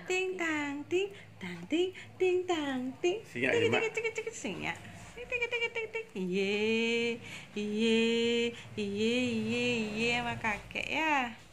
ting tang ting tang ting ting tang ting Singa ting Mak. ting ting ting singa ting ting ting ting ting iye iye iye iye iye sama kakek ya.